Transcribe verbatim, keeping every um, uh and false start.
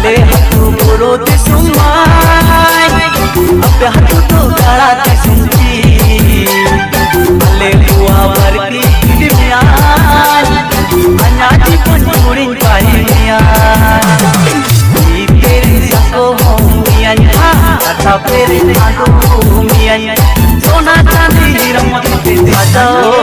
ale hatu boro te sumai ape hatu to gara te sumci ale tua barki dimian anyaji punjurin pahian di peri sako homian ha ata peri adu homian sona chandi ramat te sajao